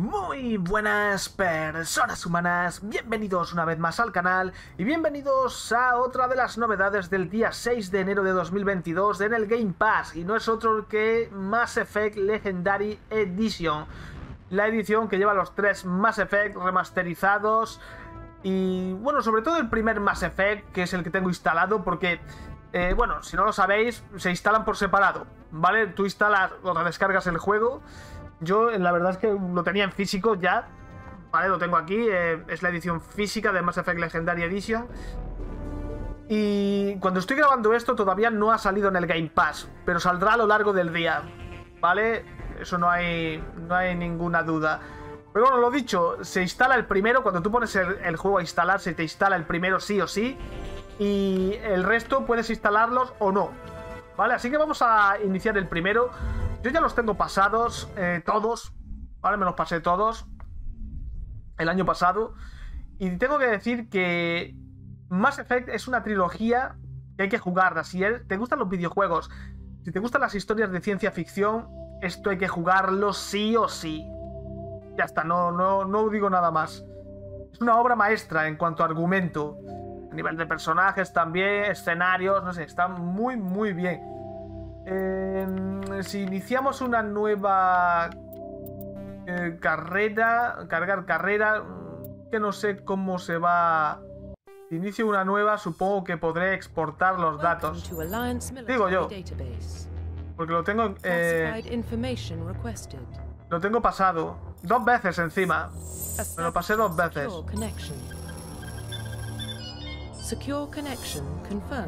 Muy buenas personas humanas, bienvenidos una vez más al canal y bienvenidos a otra de las novedades del día 6 de enero de 2022 en el Game Pass, y no es otro que Mass Effect Legendary Edition, la edición que lleva los 3 Mass Effect remasterizados y bueno, sobre todo el primer Mass Effect, que es el que tengo instalado porque bueno, si no lo sabéis, se instalan por separado, ¿vale? Tú instalas o te descargas el juego. Yo la verdad es que lo tenía en físico ya, ¿vale? Lo tengo aquí, es la edición física de Mass Effect Legendary Edition. Y cuando estoy grabando esto todavía no ha salido en el Game Pass, pero saldrá a lo largo del día, ¿vale? Eso no hay ninguna duda. Pero bueno, lo dicho, se instala el primero. Cuando tú pones el juego a instalar, se te instala el primero sí o sí. Y el resto puedes instalarlos o no, ¿vale? Así que vamos a iniciar el primero. Yo ya los tengo pasados, todos, ¿vale? Me los pasé todos el año pasado. Y tengo que decir que Mass Effect es una trilogía que hay que jugarla. Si te gustan los videojuegos, si te gustan las historias de ciencia ficción, esto hay que jugarlo sí o sí. Ya está, no digo nada más. Es una obra maestra en cuanto a argumento. A nivel de personajes también, escenarios, no sé, está muy, muy bien. Si iniciamos una nueva carrera, cargar carrera, que no sé cómo se va. Si inicio una nueva, supongo que podré exportar los datos. Digo yo, porque lo tengo pasado 2 veces encima. Me lo pasé 2 veces. Secure connection confirmed.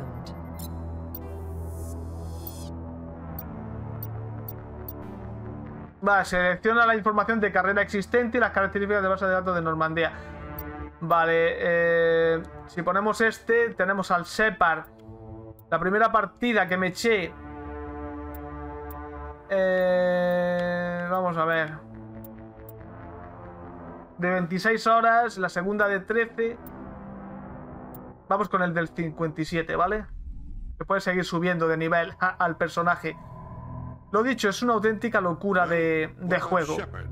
Vale, selecciona la información de carrera existente y las características de base de datos de Normandía. Vale, si ponemos este, tenemos al Shepard. La primera partida que me eché. Vamos a ver. De 26 horas, la segunda de 13. Vamos con el del 57, ¿vale? Se puede seguir subiendo de nivel al personaje. Lo dicho, es una auténtica locura de juego.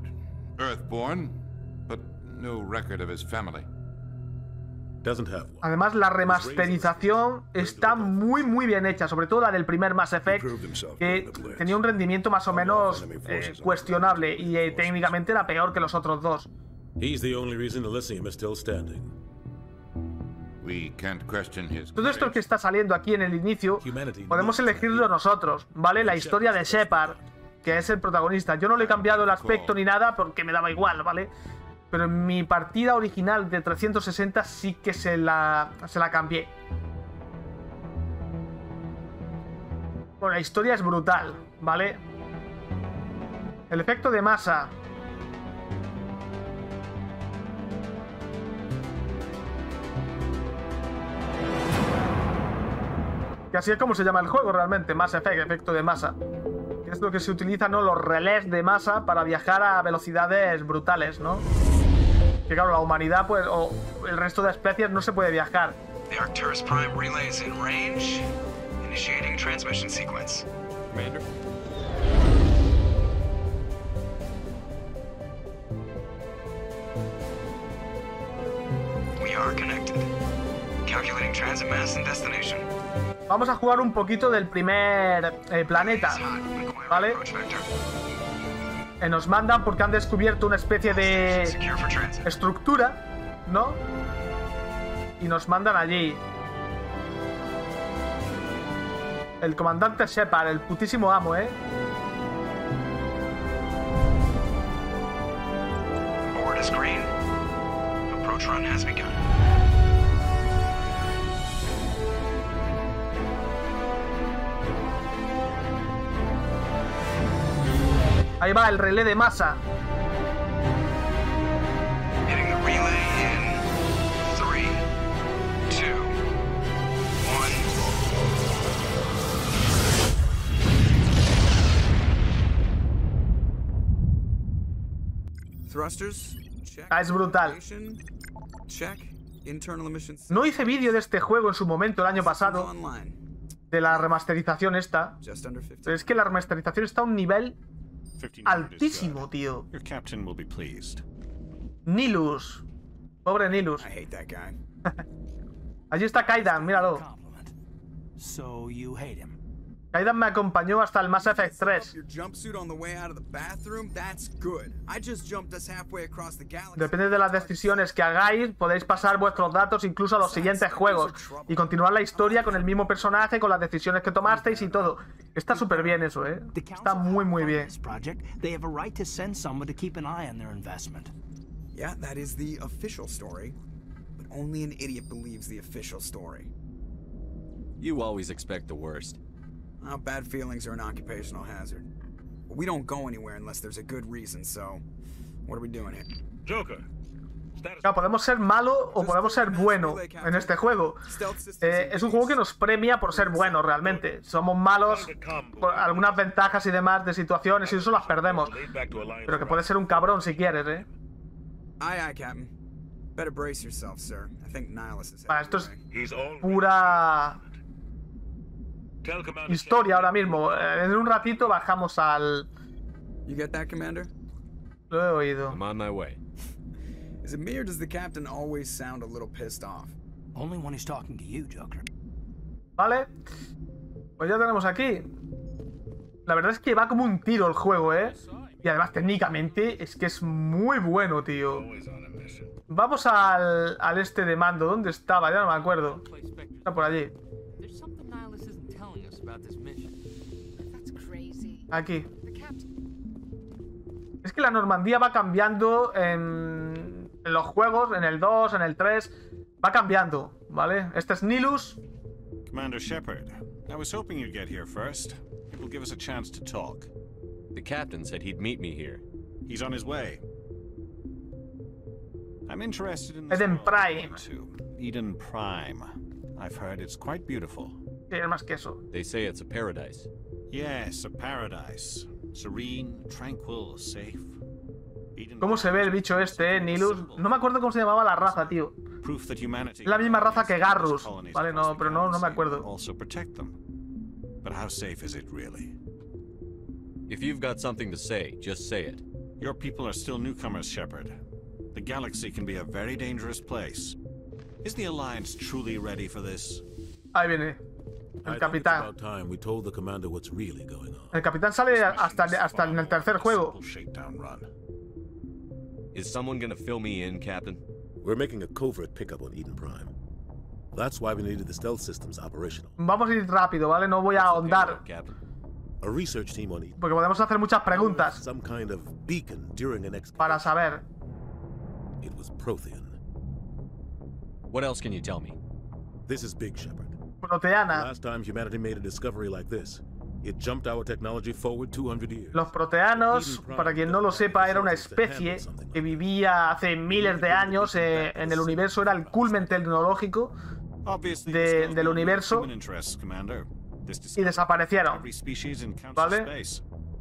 Además, la remasterización está muy, muy bien hecha. Sobre todo la del primer Mass Effect, que tenía un rendimiento más o menos cuestionable. Y técnicamente era peor que los otros dos. Todo esto que está saliendo aquí en el inicio podemos elegirlo nosotros, ¿vale? La historia de Shepard, que es el protagonista. Yo no le he cambiado el aspecto ni nada porque me daba igual, ¿vale? Pero en mi partida original de 360 sí que se la cambié. Bueno, la historia es brutal, ¿vale? El efecto de masa. Que así es como se llama el juego realmente, Mass Effect, efecto de masa. Que es lo que se utiliza, ¿no? Los relés de masa para viajar a velocidades brutales, ¿no? Que claro, la humanidad, pues, o el resto de especies no se puede viajar. The Arcturus Prime relay is in range. Initiating transmission sequence. Commander. We are connected. Calculating transit mass and destination. Vamos a jugar un poquito del primer planeta, ¿vale? Nos mandan porque han descubierto una especie de estructura, ¿no? Y nos mandan allí. El comandante Shepard, el putísimo amo, ¿eh? Board is green. Approach run has begun. Ahí va el relé de masa. Hitting the relay in 3, 2, 1. Thrusters. Check. Es brutal. Check. Internal emissions. No hice vídeo de este juego en su momento el año pasado, de la remasterización esta. Pero es que la remasterización está a un nivel altísimo, tío. Your captain will be pleased. Nilus. Pobre Nilus. I hate that guy. Allí está Kaidan, míralo. Compliment. So you hate him. Kaidan me acompañó hasta el Mass Effect 3. Your jumpsuit on the way out of the bathroom, that's good. I just jumped us halfway across the galaxy. Depende de las decisiones que hagáis, podéis pasar vuestros datos incluso a los siguientes juegos y continuar la historia con el mismo personaje, con las decisiones que tomasteis y todo. Está súper bien eso, ¿eh? Está muy, muy bien. They have a right to send someone to keep an eye on their investment. Yeah, that is the official story. But only an idiot believes the official story. You always expect the worst. Well, bad feelings are an occupational hazard. But we don't go anywhere unless there's a good reason, so what are we doing here? Joker. Status. Claro, podemos ser malo o podemos ser bueno en este juego. Es un juego que nos premia por ser buenos realmente. Somos malos por algunas ventajas y demás de situaciones y eso las perdemos. Pero que puedes ser un cabrón si quieres, ¿eh? Aye, aye, Captain. Better brace yourself, sir. I think Nihilus is Vale, esto es He's all pura Tell Commander historia ahora mismo. En un ratito bajamos al... You get that, Commander? Lo he oído. I'm on my way. Is it me or does the Captain always sound a little pissed off? Only when he's talking to you, Joker. Vale. Pues ya tenemos aquí. La verdad es que va como un tiro el juego, ¿eh? Y además técnicamente es que es muy bueno, tío. always on a mission. Vamos al este de mando. ¿Dónde estaba? Ya no me acuerdo. Está por allí. There's something Nihilus isn't telling us about this mission. That's crazy. Aquí. The captain. Es que la Normandía va cambiando en los juegos, en el 2, en el 3. Va cambiando, ¿vale? Este es Nilus. Commander Shepard, I was hoping you'd get here first. It will give us a chance to talk. The captain said he'd meet me here. He's on his way. I'm interested in Eden world Prime. too. Eden Prime. I've heard it's quite beautiful. Sí, es más que eso. They say it's a paradise. Yes, a paradise. Serene, tranquil, safe. Eden ¿Cómo se ve el bicho este, Nilus? No me acuerdo cómo se llamaba la raza, tío. Proof that humanity Es la misma raza que Garrus. colonies Vale, across no, the pero no me galaxy acuerdo. Also protect them. But how safe is it really? If you've got something to say, just say it. Your people are still newcomers, Shepard. The galaxy can be a very dangerous place. Is the Alliance truly ready for this? Ahí viene. El capitán. El capitán sale hasta en el tercer juego. Simple shakedown run. Is someone gonna fill me in, Captain? We're making a covert pickup on Eden Prime. That's why we needed the stealth systems operational. Vamos a ir rápido, ¿vale? No voy a ahondar. Captain. A research team on Eden Porque podemos hacer muchas preguntas some kind of beacon during an expedition. para saber. It was Prothean. What else can you tell me? This is Big Shepard. Proteana. Last time humanity made a discovery like this, it jumped our technology forward 200 years. Los proteanos, para quien no lo sepa, era una especie que vivía hace miles de años en el universo. Era el culmen tecnológico Obviously, del universo human interests, Commander. This y discovery desaparecieron. every species in council ¿Vale? space.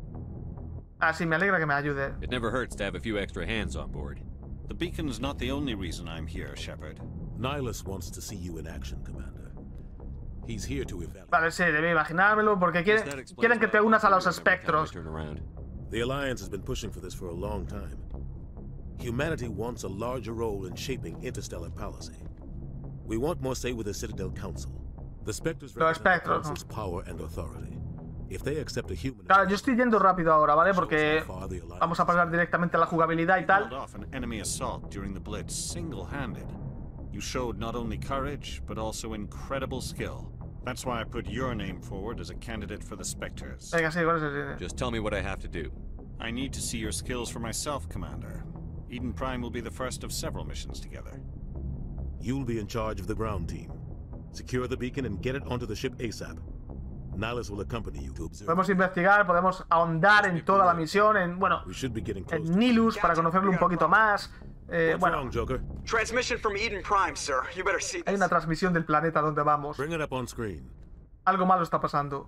Así me alegra que me ayude. It never hurts to have a few extra hands on board. The beacon's not the only reason I'm here, Shepard. Nihilus wants to see you in action, Commander. He's here to evaluate. Vale, sí, debí imaginármelo porque quieren que te unas a los espectros. Turn around. The Alliance has been pushing for this for a long time. Humanity wants a larger role in shaping interstellar policy. We want more say with the Citadel Council. The Spectres Los represent the espectros, Council's power and authority. If they accept a human... Claro, yo estoy yendo rápido ahora, ¿vale? shows Porque how far the Alliance vamos a pasar directamente a la jugabilidad y Held tal. off an enemy assault during the Blitz single-handed. You showed not only courage, but also incredible skill. That's why I put your name forward as a candidate for the Spectres. Venga, sí, ¿cuál es el...? Just tell me what I have to do. I need to see your skills for myself, Commander. Eden Prime will be the first of several missions together. You'll be in charge of the ground team. Secure the beacon and get it onto the ship ASAP. Nihilus will accompany you to observe. Podemos investigar, podemos ahondar en toda la misión, en, bueno, We should be getting close. en Nilus para conocerlo un poquito más. What's Bueno, wrong, Joker? Transmission from Eden Prime, sir. You better see hay this. una transmisión del planeta donde vamos. Bring it up on screen. Algo malo está pasando.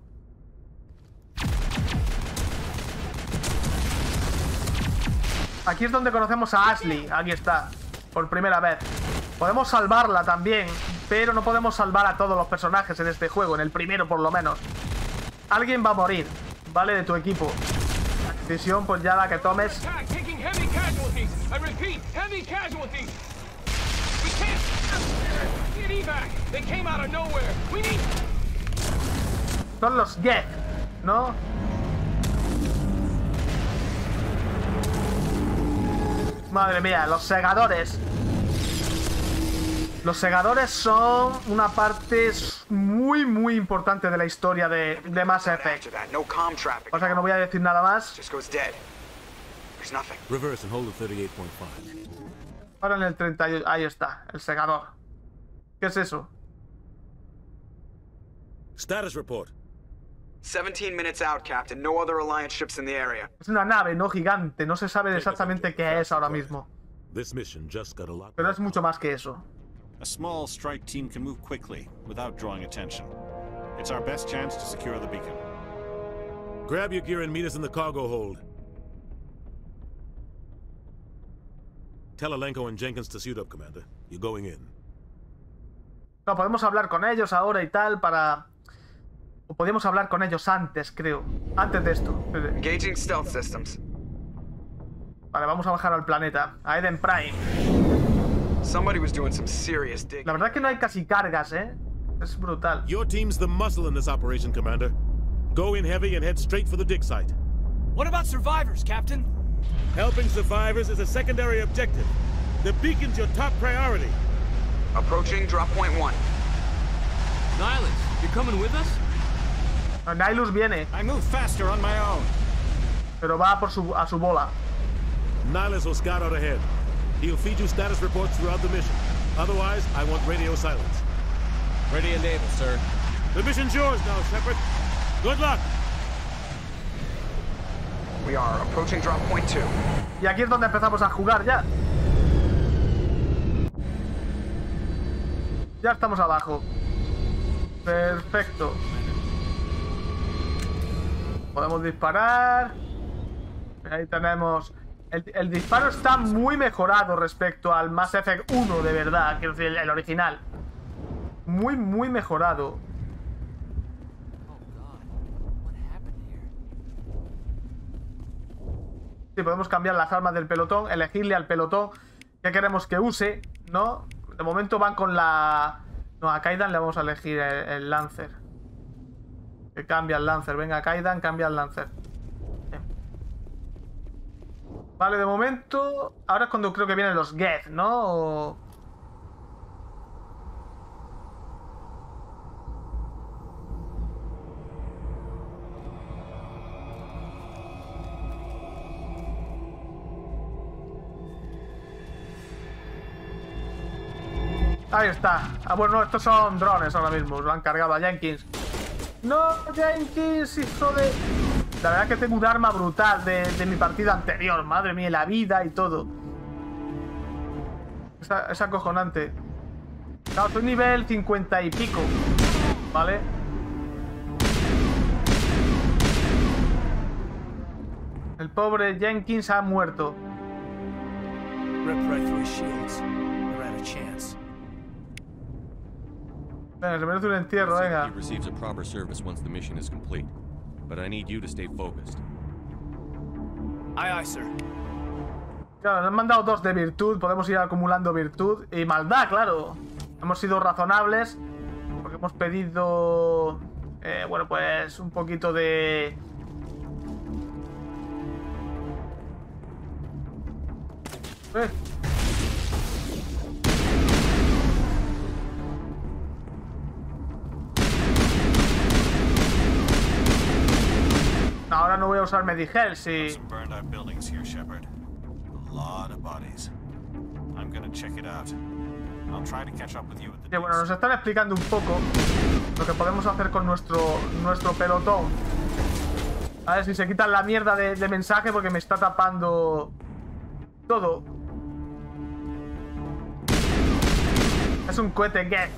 Aquí es donde conocemos a Ashley. Aquí está, por primera vez. Podemos salvarla también, pero no podemos salvar a todos los personajes en este juego, en el primero por lo menos. Alguien va a morir, ¿vale? De tu equipo. Decisión, pues ya la que tomes. Taking heavy casualties. I repeat, heavy casualties. We can't get evac. They came out of nowhere. We need. Son los Geth, ¿no? Madre mía, los segadores. Los segadores son una parte muy importante de la historia de Mass Effect. Pasa que no voy a decir nada más. Reverse and hold the 38.5. Ahora en el 30, ahí está, el segador. ¿Qué es eso? Status report. 17 minutes out, Captain. No other Alliance ships in the area. Es una nave, no gigante. No se sabe exactamente qué es ahora mismo. This mission just got a lot. Pero es mucho más que eso. A small strike team can move quickly without drawing attention. It's our best chance to secure the beacon. Grab your gear and meet us in the cargo hold. Tell Alenko and Jenkins to suit up, Commander. You're going in. No, podemos hablar con ellos ahora y tal para... O podíamos hablar con ellos antes, creo. Antes de esto. Engaging stealth systems. Vale, vamos a bajar al planeta. A Eden Prime. Somebody was doing some serious digging. La verdad es que no hay casi cargas, ¿eh? Es brutal. Your team's the muscle in this operation, Commander. Go in heavy and head straight for the dig site. What about survivors, Captain? Helping survivors is a secondary objective. The beacon's your top priority. Approaching drop point 1. Nihilus, you're coming with us? Nihilus viene. I move faster on my own. Pero va por a su bola. Nihilus will scout out ahead. He'll feed you status reports throughout the mission. Otherwise, I want radio silence. Ready and able, sir. The mission's yours now, Shepard. Good luck. We are approaching drop point 2. Y aquí es donde empezamos a jugar ya. Ya estamos abajo. Perfecto. Podemos disparar. Ahí tenemos... El disparo está muy mejorado respecto al Mass Effect 1, de verdad. Quiero decir, el original. Muy mejorado. Sí, podemos cambiar las armas del pelotón, elegirle al pelotón qué queremos que use, ¿no? De momento van con la... No, a Kaidan le vamos a elegir el Lancer. Que cambia el Lancer. Venga, Kaidan, cambia el Lancer. Bien. Vale, de momento... Ahora es cuando creo que vienen los Geth, ¿no? O... Ahí está. Ah, bueno, estos son drones ahora mismo. Lo han cargado a Jenkins. No, Jenkins, hijo de... La verdad es que tengo un arma brutal de mi partida anterior. Madre mía, la vida y todo. Es acojonante. Claro, soy nivel 50 y pico. Vale. El pobre Jenkins ha muerto. Rip right through his shields. They're out of chance. Venga, se merece un entierro, venga. He receives a proper service once the mission is complete, but I need you to stay focused. Aye, aye, sir. Claro, nos han mandado 2 de virtud. Podemos ir acumulando virtud y maldad, claro. Hemos sido razonables porque hemos pedido... bueno, pues un poquito de... Ahora no voy a usar Medigel, sí. Some burned out buildings here, Shepard. A lot of bodies. I'm gonna check it out. I'll try to catch up with you at the... Sí, bueno, nos están explicando un poco lo que podemos hacer con nuestro pelotón. A ver si se quitan la mierda de mensaje porque me está tapando todo. Es un cohete Geth.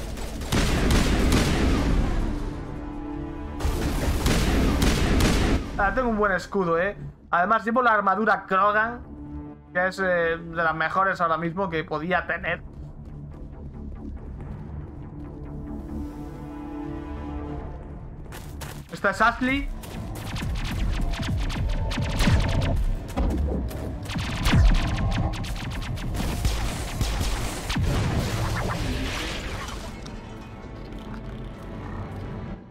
Tengo un buen escudo, Además llevo la armadura Krogan, que es de las mejores ahora mismo que podía tener. Esta es Ashley.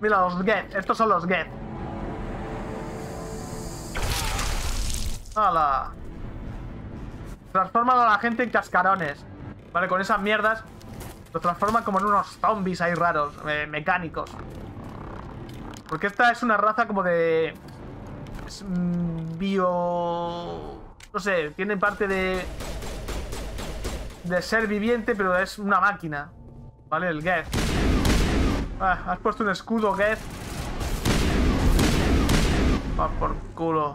Mira, los Geth. Estos son los Geth. ¡Hala! Transforman a la gente en cascarones. Vale, con esas mierdas los transforman como en unos zombies ahí raros, mecánicos. Porque esta es una raza como de... Es bio... No sé, tiene parte de ser viviente, pero es una máquina. Vale, el Geth. Ah, has puesto un escudo, Geth. Va por culo.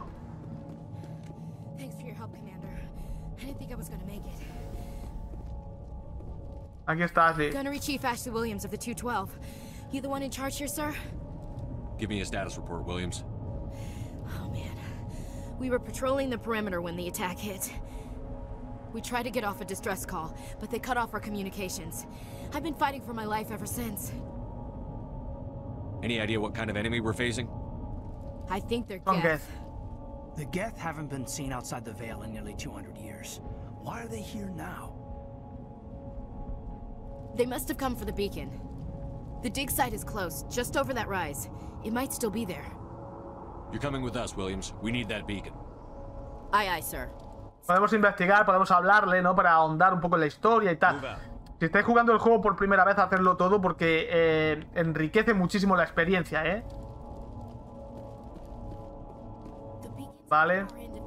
Aquí está Ashley. Gunnery Chief Ashley Williams of the 212. You the one in charge here, sir? Give me a status report, Williams. Oh, man. We were patrolling the perimeter when the attack hit. We tried to get off a distress call, but they cut off our communications. I've been fighting for my life ever since. Any idea what kind of enemy we're facing? I think they're Geth. The Geth haven't been seen outside the Veil in nearly 200 years. Why are they here now? They must have come for the beacon. The dig site is close, just over that rise. It might still be there. You're coming with us, Williams. We need that beacon. Aye, aye, sir. Podemos investigar, podemos hablarle, ¿no? Para ahondar un poco en la historia y tal. Si estáis jugando el juego por primera vez, hacerlo todo porque enriquece muchísimo la experiencia, ¿eh? Vale.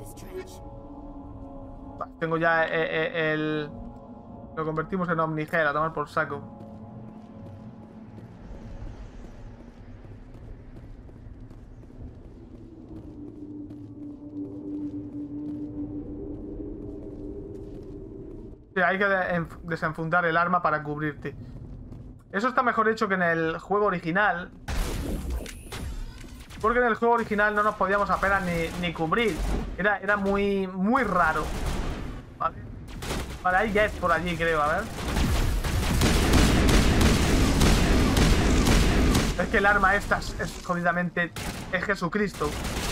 Tengo ya el... Lo convertimos en Omnigel, a tomar por saco. Sí, hay que desenfundar el arma para cubrirte. Eso está mejor hecho que en el juego original. Porque en el juego original no nos podíamos apenas ni cubrir. Era muy raro. Vale. Vale, hay Geth por allí, creo, a ver. Es que el arma esta es jodidamente... Es Jesucristo.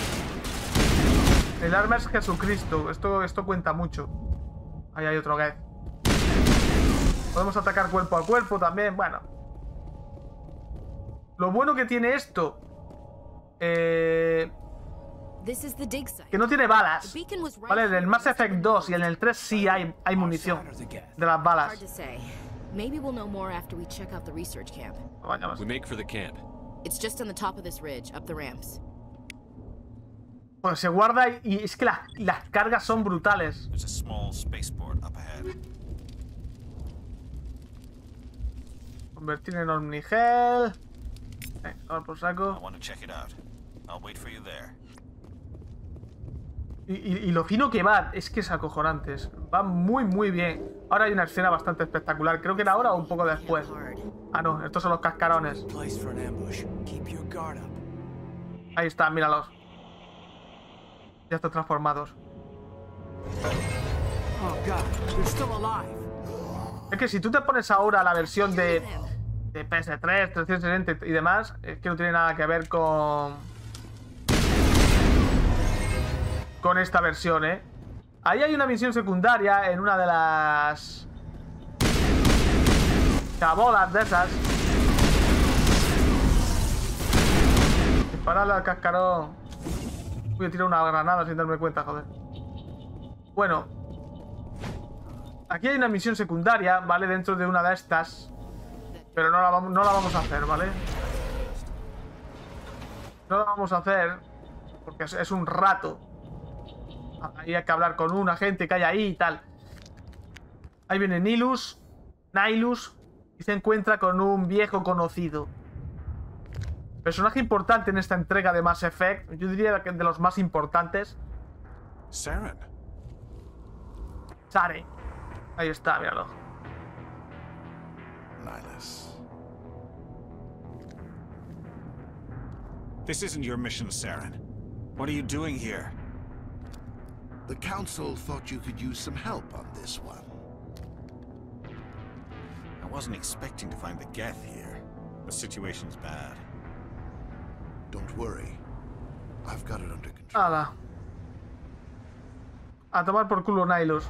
El arma es Jesucristo. Esto cuenta mucho. Ahí hay otro Geth. Podemos atacar cuerpo a cuerpo también, bueno. Lo bueno que tiene esto... que no tiene balas. Vale, en el Mass Effect 2 y en el 3 sí hay munición de las balas. Maybe we'll know more after we check out the research camp. We make for the camp. It's just on the top of this ridge, up the ramps. Pues se guarda y es que las cargas son brutales. There's a small spaceport up ahead. Convertir en Omnigel. Ahora por saco. I want to check it out. I'll wait for you there. Y lo fino que va, es que es acojonante. Va muy bien. Ahora hay una escena bastante espectacular. Creo que era ahora o un poco después. Ah, no, estos son los cascarones. Ahí están, míralos. Ya están transformados. Es que si tú te pones ahora la versión de PS3, 360 y demás, es que no tiene nada que ver con esta versión, ¿eh? Ahí hay una misión secundaria en una de las chabolas de esas. Dispararle al cascarón. Voy a tirar una granada sin darme cuenta, joder. Bueno, aquí hay una misión secundaria, ¿vale? Dentro de una de estas. Pero no la vamos a hacer, ¿vale? No la vamos a hacer porque es un rato. Ahí hay que hablar con un agente que hay ahí y tal. Ahí viene Nihilus y se encuentra con un viejo conocido. Personaje importante en esta entrega de Mass Effect. Yo diría que de los más importantes. Saren. Saren. Ahí está, míralo. Nihilus. This isn't your mission, Saren. What are you doing here? The Council thought you could use some help on this one. I wasn't expecting to find the Geth here. The situation's bad. Don't worry. I've got it under control. Nada. A tomar por culo Nihilus.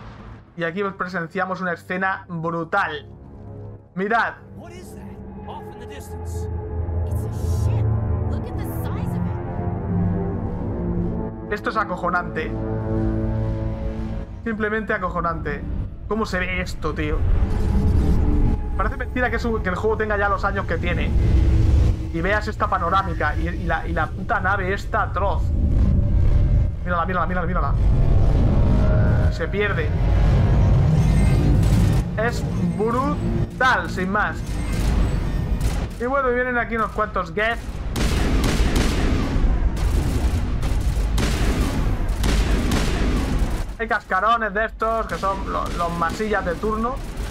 Y aquí presenciamos una escena brutal. Mirad. in the distance. It's a ship. Look at the size of it. Esto es acojonante. Simplemente acojonante. ¿Cómo se ve esto, tío? Parece mentira que el juego tenga ya los años que tiene. Y veas esta panorámica y la puta nave esta atroz. Mírala, mírala, mírala, mírala. Se pierde. Es brutal, sin más. Y bueno, vienen aquí unos cuantos Geth. Hay cascarones de estos, que son los masillas de turno.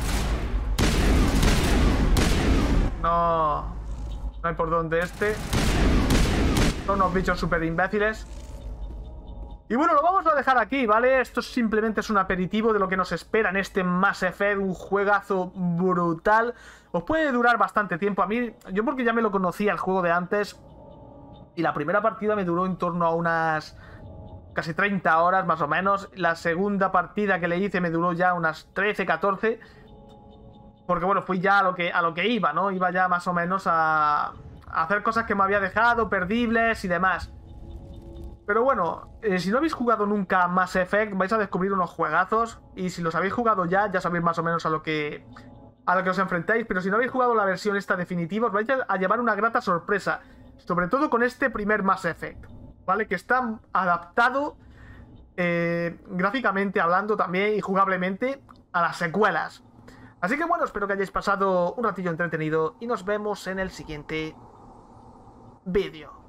No hay por dónde este. Son unos bichos súper imbéciles. Y bueno, lo vamos a dejar aquí, ¿vale? Esto simplemente es un aperitivo de lo que nos espera en este Mass Effect, un juegazo brutal. Os puede durar bastante tiempo. A mí, yo porque ya me lo conocía el juego de antes, y la primera partida me duró en torno a unas casi 30 horas más o menos. La segunda partida que le hice me duró ya unas 13, 14. Porque bueno, fui ya a lo que iba, ¿no? Iba ya más o menos a hacer cosas que me había dejado, perdibles y demás. Pero bueno, si no habéis jugado nunca Mass Effect, vais a descubrir unos juegazos. Y si los habéis jugado ya sabéis más o menos a lo que os enfrentáis. Pero si no habéis jugado la versión esta definitiva, os vais a llevar una grata sorpresa. Sobre todo con este primer Mass Effect, ¿vale? Que está adaptado gráficamente hablando también y jugablemente a las secuelas. Así que bueno, espero que hayáis pasado un ratillo entretenido y nos vemos en el siguiente vídeo.